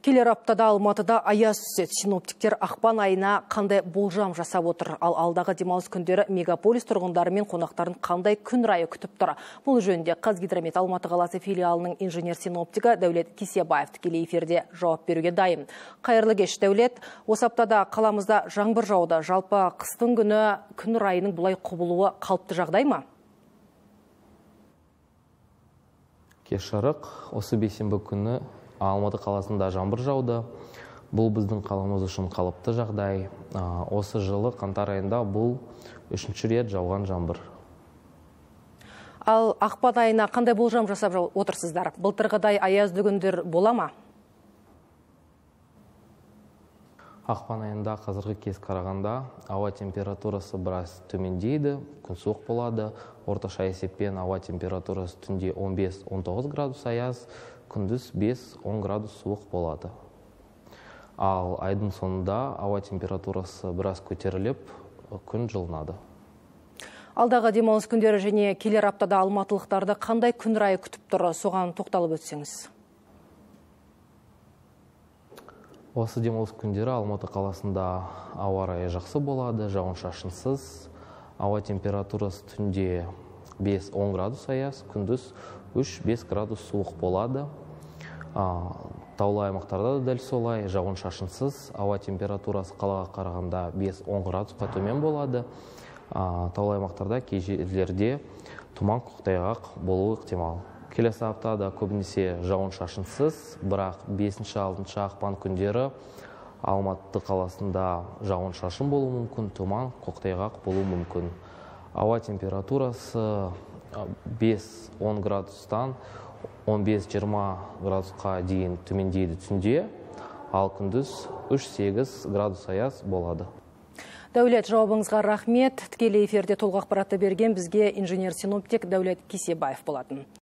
Келер аптада Алматыда аяз түседі. Синоптиктер ақпан айына қандай болжам жасап отыр? Ал алдағы демалыс күндері мегаполис тұрғындары мен қонақтарын қандай күн райы күтіп тұр? Бұл жөнінде Қазгидромет Алматы қаласы филиалының инженер-синоптигі Дәулет Кисебаев тікелей эфирде жауап беруге дайын. Қайырлы кеш, Дәулет. Осы аптада қаламызда жаңбыр жауды. Жалпы қыстың күні күн райының бұлай құбылуы қалыпты жағдай ма? Кешарық, осы бейсенбі күні Алматы қаласында жаңбыр жауды. Бұл біздің қаламыз үшін қалыпты жағдай. Осы жылы қаңтар айында бұл үшінші рет жауған жаңбыр. Ал ақпан айына қандай болжам жасап отырсыздар? Былтырғыдай аязды күндер бола ма? Ақпан айында қазіргі кез қарағанда ауа температурасы біраз төмендейді, күн суық болады. Орташа есеппен ауа температурасы түнде 15-19 градус аяз, күндіз 5-10 градус суық болады. Ал айдың соңында ауа температурасы біраз көтеріліп, күн жылынады. Алдағы демалыс күндері және келер аптада алматылықтарды қандай күн райы күтіп тұр? Соған тоқталып өтсеңіз. Осы демалыс күндері Алматы қаласында ауа райы жақсы болады, жауын-шашынсыз. Ауа температурасы түнде 5-10 градус аяз, күндіз 3-5 градус суық болады. Таулы аймақтарда да дәл солай, жауын-шашынсыз. Ауа температурасы қалаға қарағанда 5-10 градусқа төмен болады. Таулы аймақтарда кей жерлерде тұман, көктайғақ болуы ықтимал. Келесі аптада көбінесе жауын-шашынсыз, бірақ 5-6 ақпан күндері Алматы қаласында жауын-шашын болуы мүмкін, тұман, көктайғақ болуы мүмкін. Ауа температурасы 5-10 градустан 15-20 градусқа дейін төмендейді түнде, ал күндіз 3-8 градус аяз болады. Дәулет, жауабыңызға рахмет. Тікелей эфирде толық ақпаратты берген бізге инженер-синоптик Дәулет Кисебаев болатын.